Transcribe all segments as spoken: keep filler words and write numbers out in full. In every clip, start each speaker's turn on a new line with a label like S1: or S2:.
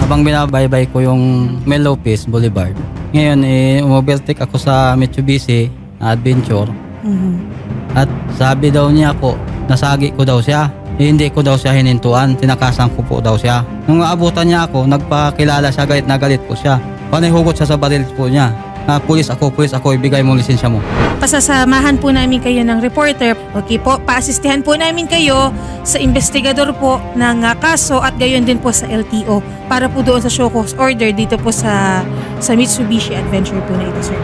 S1: Habang binabaybay ko yung Mel Lopez Boulevard. Ngayon, eh, umovertake ako sa Mitsubishi na Adventure.
S2: Mhm.
S1: At sabi daw niya po, nasagi ko daw siya. Eh, hindi ko daw siya hinintuan, tinakasan ko po daw siya. Nung aabutan niya ako, nagpakilala siya, galit na galit po siya. Panihugot siya sa baril po niya. Na pulis ako, pulis ako, ibigay mo lisensya mo.
S2: Pasasamahan po namin kayo ng reporter. Okay po, paasistihan po namin kayo sa investigador po ng uh, kaso at gayon din po sa L T O para po doon sa show cause order dito po sa sa Mitsubishi Adventure po na ito, sir.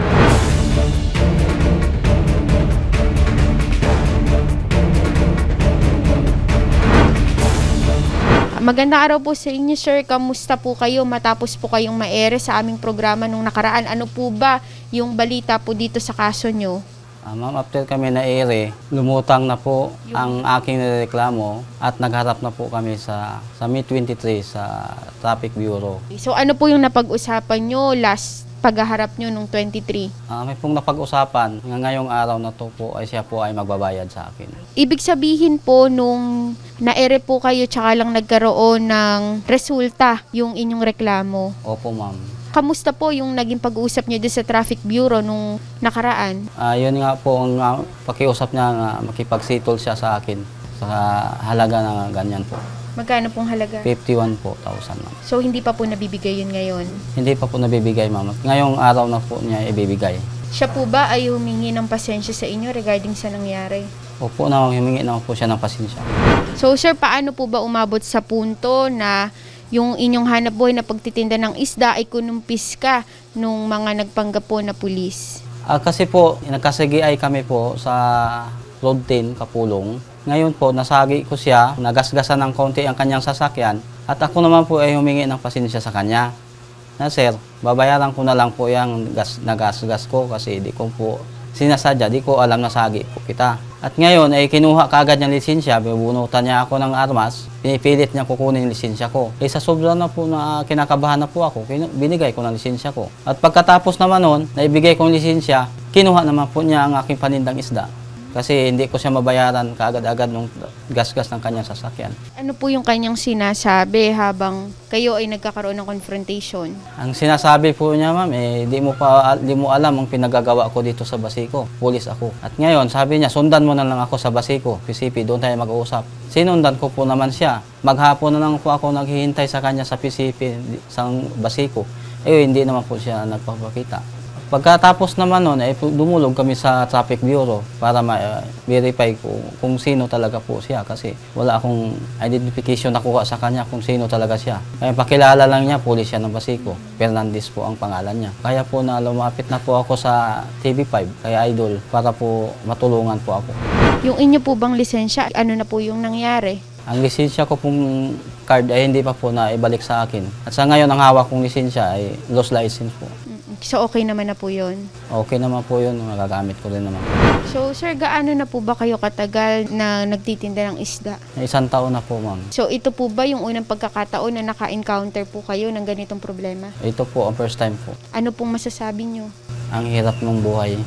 S3: Magandang araw po sa inyo, sir. Kamusta po kayo matapos po kayong maere sa aming programa nung nakaraan? Ano po ba yung balita po dito sa kaso nyo?
S1: Uh, Ma'am, after kami na-ere, lumutang na po ang aking nireklamo at nagharap na po kami sa, sa May twenty-three sa Traffic Bureau.
S3: So ano po yung napag-usapan nyo last paghaharap nyo nung twenty-three?
S1: Uh, may pong napag-usapan nga ngayong araw na to po ay siya po ay magbabayad sa akin.
S3: Ibig sabihin po nung naere po kayo tsaka lang nagkaroon ng resulta yung inyong reklamo.
S1: Opo, ma'am.
S3: Kamusta po yung naging pag-uusap nyo doon sa Traffic Bureau nung nakaraan?
S1: Uh, yun nga po ang uh, pakiusap niya nga makipagsitol siya sa akin sa halaga na ganyan po.
S3: Magkano pong halaga?
S1: fifty-one po thousand, ma'am.
S3: So hindi pa po nabibigay yun ngayon?
S1: Hindi pa po nabibigay, ma'am. Ngayong araw na po niya ibibigay.
S3: Siya po ba ay humingi ng pasensya sa inyo regarding sa nangyari?
S1: Opo, na humingi naman po siya ng pasensya.
S3: So sir, paano po ba umabot sa punto na yung inyong hanap buhay na pagtitinda ng isda ay kunumpis ka nung mga nagpanggap po na pulis?
S1: Ah, kasi po, nagkasagi-ay kami po sa Road ten, Kapulong. Ngayon po, nasagi ko siya, nagasgasan ng konti ang kanyang sasakyan at ako naman po ay humingi ng pasensya sa kanya. Na sir, babayaran ko na lang po yung gas, nagasgas ko kasi di ko po sinasadya, di ko alam na sagi po kita. At ngayon ay kinuha kaagad niyang lisensya, binunutan niya ako ng armas, pinipilit niya kukunin yung lisensya ko. Eh sa sobra na po na kinakabahan na po ako, binigay ko ng lisensya ko. At pagkatapos naman nun, naibigay ko yung lisensya, kinuha naman po niya ang aking panindang isda. Kasi hindi ko siya mabayaran kaagad-agad nung gas-gas ng kanyang sasakyan.
S3: Ano po yung kanyang sinasabi habang kayo ay nagkakaroon ng confrontation?
S1: Ang sinasabi po niya, ma'am, eh, di mo pa di mo alam ang pinagagawa ko dito sa Basico. Pulis ako. At ngayon, sabi niya, sundan mo na lang ako sa Basico. P C P, doon tayo mag-uusap. Sinundan ko po naman siya. Maghapon na lang po ako naghihintay sa kanya sa P C P, sa Basico. Eh, hindi naman po siya nagpapakita. Pagkatapos naman nun, eh, dumulog kami sa Traffic Bureau para ma-verify ko kung sino talaga po siya kasi wala akong identification nakuha sa kanya kung sino talaga siya. Kaya pakilala lang niya, pulis siya ng Basico. Fernandez po ang pangalan niya. Kaya po na lumapit na po ako sa T V five, kay Idol, para po matulungan po ako.
S3: Yung inyo po bang lisensya, ano na po yung nangyari?
S1: Ang lisensya ko pong card ay hindi pa po na ibalik sa akin. At sa ngayon, ang hawak kong lisensya ay lost license po.
S3: So okay naman na po yun?
S1: Okay naman po yun, magagamit ko rin naman.
S3: So sir, gaano na po ba kayo katagal na nagtitinda ng isda?
S1: Isang taon na po, ma'am.
S3: So ito po ba yung unang pagkakataon na naka-encounter po kayo ng ganitong problema?
S1: Ito po ang first time po.
S3: Ano pong masasabi nyo?
S1: Ang hirap ng buhay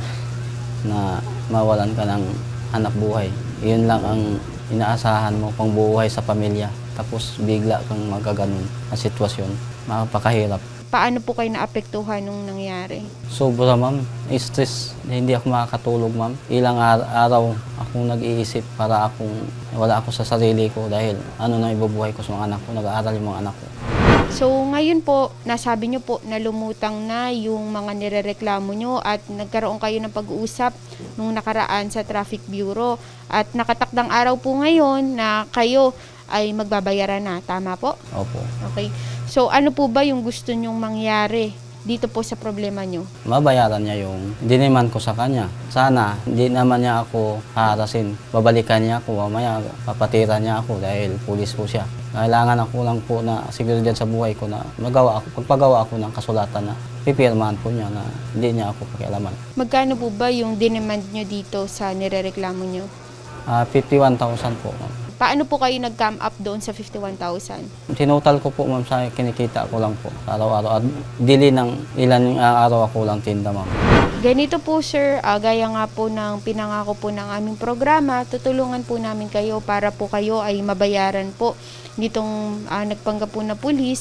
S1: na mawalan ka ng hanap buhay. Yun lang ang inaasahan mo pang buhay sa pamilya. Tapos bigla kang magaganon na sitwasyon. Makapakahirap.
S3: Paano po kayo naapektuhan nung nangyari?
S1: Sobra, ma'am. Stress. Hindi ako makakatulog, ma'am. Ilang ar- araw akong nag-iisip para akong wala ako sa sarili ko dahil ano na ibubuhay ko sa mga anak ko. Nag-aaral yung mga anak ko.
S3: So ngayon po, nasabi nyo po na lumutang na yung mga nirereklamo nyo at nagkaroon kayo ng pag-uusap nung nakaraan sa Traffic Bureau. At nakatakdang araw po ngayon na kayo ay magbabayaran na. Tama po?
S1: Opo.
S3: Okay. So ano po ba yung gusto nyong mangyari dito po sa problema nyo?
S1: Mabayaran niya yung diniman ko sa kanya. Sana hindi naman niya ako harasin. Babalikan niya ako, mamaya papatira niya ako dahil pulis po siya. Kailangan ako lang po na seguridad sa buhay ko na magawa ako, pagpagawa ako ng kasulatan na pipirmahan po niya na hindi niya ako pakialaman.
S3: Magkano po ba yung diniman nyo dito sa nirereklamo nyo?
S1: Uh, fifty-one thousand po.
S3: Paano po kayo nag-come up doon sa fifty-one thousand?
S1: Tinotal ko po, ma'am, sa kinikita ko lang po araw-araw. At dili ng ilan uh, araw ako lang tinda, ma'am.
S3: Ganito po, sir, uh, gaya nga po ng pinangako po ng aming programa, tutulungan po namin kayo para po kayo ay mabayaran po nitong uh, nagpanggap po na pulis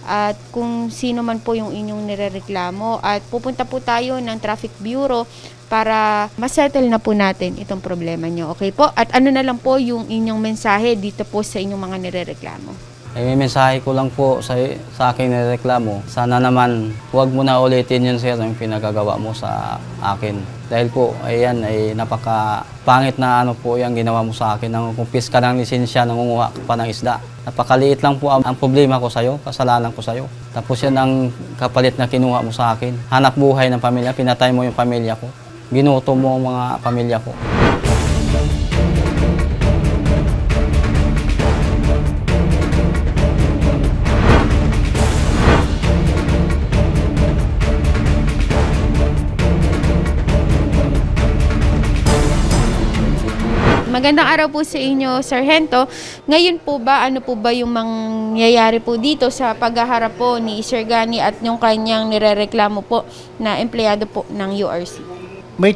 S3: at kung sino man po yung inyong nirereklamo at pupunta po tayo ng Traffic Bureau para masettle na po natin itong problema nyo. Okay po? At ano na lang po yung inyong mensahe dito po sa inyong mga nirereklamo?
S1: Ay, may mensahe ko lang po sa, sa akin na reklamo. Sana naman huwag mo na ulitin yun, sir, yung pinagagawa mo sa akin. Dahil po, ayan, ay napaka pangit na ano po yung ginawa mo sa akin. Nangungkumpis ka ng lisensya, nangunguha ka pa ng isda. Napakaliit lang po ang, ang problema ko sa'yo, kasalanan ko sa'yo. Tapos yan ang kapalit na kinuha mo sa akin. Hanap buhay ng pamilya, pinatay mo yung pamilya ko. Ginuto mo ang mga pamilya ko.
S3: Magandang araw po sa inyo, Sargento. Ngayon po ba, ano po ba yung mangyayari po dito sa paghaharap po ni Sir Gani at yung kanyang nirereklamo po na empleyado po ng U R C?
S4: May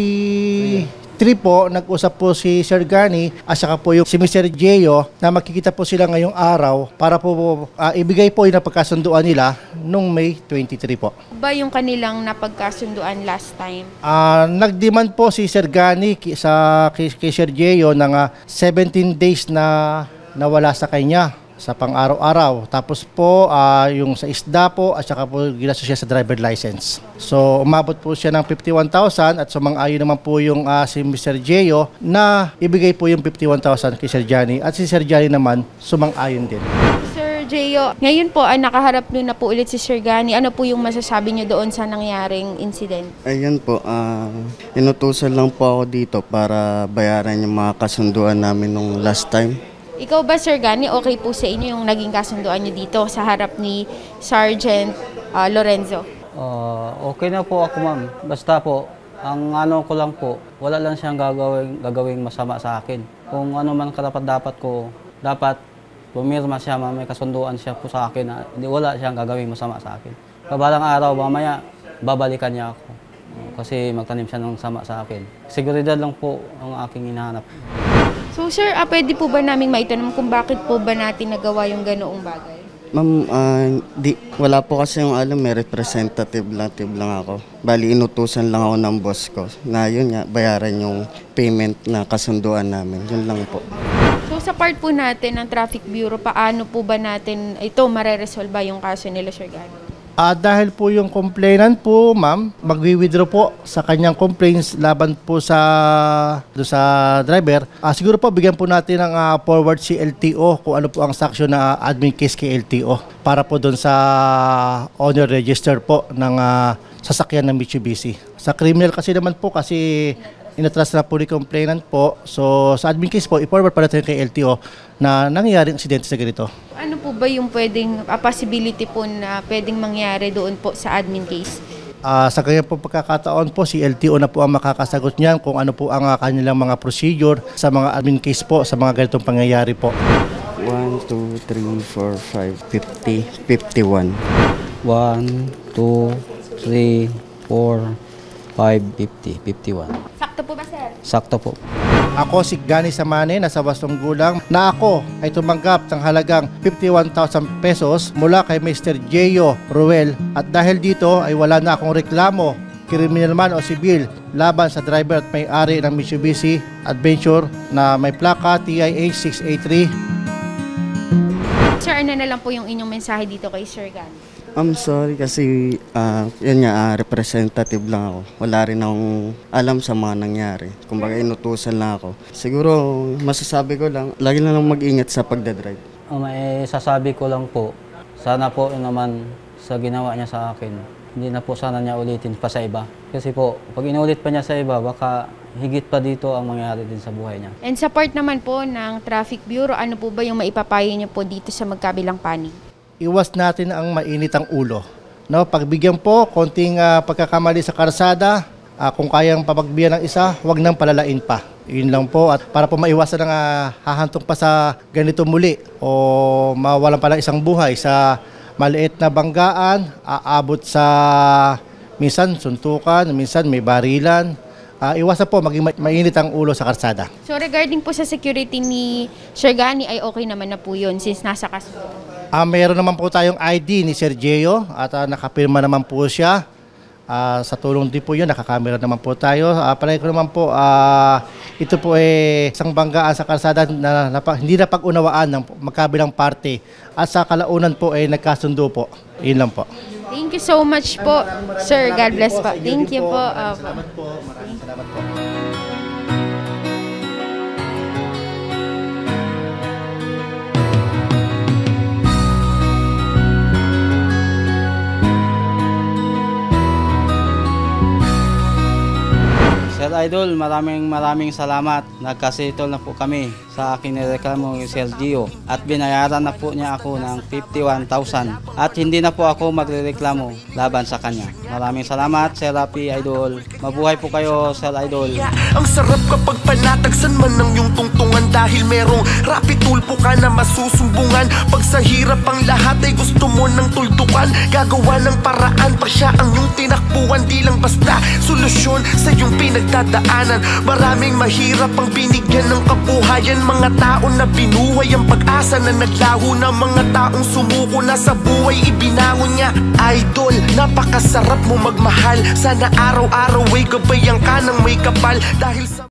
S4: twenty-three po, nag-usap po si Sir Gani at saka po yung si Mister Gio na makikita po sila ngayong araw para po uh, ibigay po yung napagkasunduan nila nung May twenty-three po.
S3: Ba yung kanilang napagkasunduan last time?
S4: Uh, nag-demand po si Sir Gani ki- sa kay, kay Sir Gio ng uh, seventeen days na nawala sa kanya sa pang-araw-araw. Tapos po, uh, yung sa isda po, at saka po ginastos siya sa driver license. So, umabot po siya ng fifty-one thousand at sumang-ayon naman po yung uh, si Mister Gio na ibigay po yung fifty-one thousand kay Sir Johnny. At si Sir Johnny naman, sumang-ayon din.
S3: Sir Gio, ngayon po, ah, nakaharap nyo na po ulit si Sir Gani. Ano po yung masasabi nyo doon sa nangyaring incident?
S5: Ayan po, uh, inutusan lang po ako dito para bayaran yung mga kasunduan namin nung last time.
S3: Ikaw ba, Sir Gani, okay po sa inyo yung naging kasunduan nyo dito sa harap ni Sergeant uh, Lorenzo?
S1: Uh, okay na po ako, ma'am. Basta po, ang ano ko lang po, wala lang siyang gagawing, gagawing masama sa akin. Kung ano man karapat-dapat ko, dapat pumirma siya, ma'am, may kasunduan siya po sa akin na hindi, wala siyang gagawing masama sa akin. Kabalang araw, mamaya, babalikan niya ako. Uh, kasi magtanim siya ng sama sa akin. Seguridad lang po ang aking hinahanap.
S3: So, sir, ah, pwede po ba namin maitanong kung bakit po ba natin nagawa yung ganoong bagay?
S5: Ma'am, uh, di, wala po kasi yung alam, may representative lang, lang ako. Bali, inutusan lang ako ng boss ko na yun nga, bayaran yung payment na kasunduan namin. Yun lang po.
S3: So, sa part po natin ng Traffic Bureau, paano po ba natin ito mareresolba yung kaso nila, Sir Gani?
S4: Uh, dahil po yung complainant po, ma'am, magwi-withdraw po sa kanyang complaints laban po sa do sa driver. Uh, siguro po bigyan po natin ng uh, forward si L T O kung ano po ang saksyon na admin case kay L T O para po doon sa owner register po ng uh, sasakyan ng Mitsubishi. Sa criminal kasi naman po kasi inatras na po ni complainant po. So sa admin case po, i-forward pa natin kay L T O na nangyaring aksidente sa ganito.
S3: Ano po ba yung pwedeng uh, possibility po na pwedeng mangyari doon po sa admin case?
S4: Uh, sa kanyang po pagkakataon po, si L T O na po ang makakasagot niyan kung ano po ang uh, kanilang mga procedure sa mga admin case po sa mga ganitong pangyayari po.
S5: one, two, three, four, five, fifty, fifty-one.
S1: one, two, three, four, five, fifty, fifty-one.
S3: Sakto po ba, sir?
S1: Sakto po.
S4: Ako si Gani Samane, nasa wastong gulang, na ako ay tumanggap ng halagang fifty-one thousand pesos mula kay Mister Gio Ruel. At dahil dito ay wala na akong reklamo, kriminal man o sibil, laban sa driver at may-ari ng Mitsubishi Adventure na may plaka T I H six eight three.
S3: Sir, ano na lang po yung inyong mensahe dito kay Sir Gani?
S5: I'm sorry kasi uh, yun nga, uh, representative lang ako. Wala rin akong alam sa mga nangyari. Kumbaga inutusan lang ako. Siguro masasabi ko lang, lagi na lang mag-ingat sa pagdadrive.
S1: Ang may sasabi ko lang po, sana po naman sa ginawa niya sa akin, hindi na po sana niya ulitin pa sa iba. Kasi po, pag inulit pa niya sa iba, baka higit pa dito ang mangyari din sa buhay niya.
S3: And sa part naman po ng Traffic Bureau, ano po ba yung maipapayo niyo po dito sa magkabilang panig?
S4: Iwas natin ang mainit ang ulo. No, pagbigyan po, konting uh, pagkakamali sa karsada, uh, kung kayang papagbigyan ng isa, huwag nang palalain pa. Yun lang po. At para po maiwasan ng uh, hahantong pa sa ganito muli o mawalan pa lang isang buhay sa maliit na banggaan, aabot sa minsan suntukan, minsan may barilan, ah, iwasan po maging ma- mainit ang ulo sa kalsada.
S3: So regarding po sa security ni Sir Gani ay okay naman na po yun since nasa kaso.
S4: Ah, mayroon naman po tayong I D ni Sir Gio at ah, nakapirma naman po siya. Ah, sa tulong din po yun, nakakamera naman po tayo. Ah, palagi ko naman po, ah, ito po ay isang banggaan sa kalsada na, na, na hindi na pag-unawaan ng magkabilang parte. At sa kalaunan po ay nagkasundo po. Yun lang po.
S3: Thank you so much po, Sir. God bless po. Thank you po. Uh,
S4: Salamat po. Maraming salamat po.
S1: Sir Idol, maraming maraming salamat. Nagkasitol na po kami sa akin nireklamo ni Sir Gio at binayaran na po niya ako ng fifty-one thousand at hindi na po ako magrereklamo laban sa kanya. Maraming salamat, Sir Rapi Idol. Mabuhay po kayo, Sir Idol.
S6: Ang sarap kapag panatagsan man ng iyong tungtungan dahil merong Rapi tulpo ka na masusumbungan. Pag sa hirap ang lahat ay gusto mo ng tuldukan, gagawa ng paraan pag siya ang iyong tinakbuhan. Di lang basta solusyon sa iyong pinagdadaanan. Maraming mahirap ang binigyan ng kabuhayan, mga tao na binuhay ang pag-asa na naglaho na, mga taong sumuko na sa buhay ibinangon niya. Idol, napakasarap mo magmahal, sana araw-araw ay gabayan ka ng may kapal dahil sa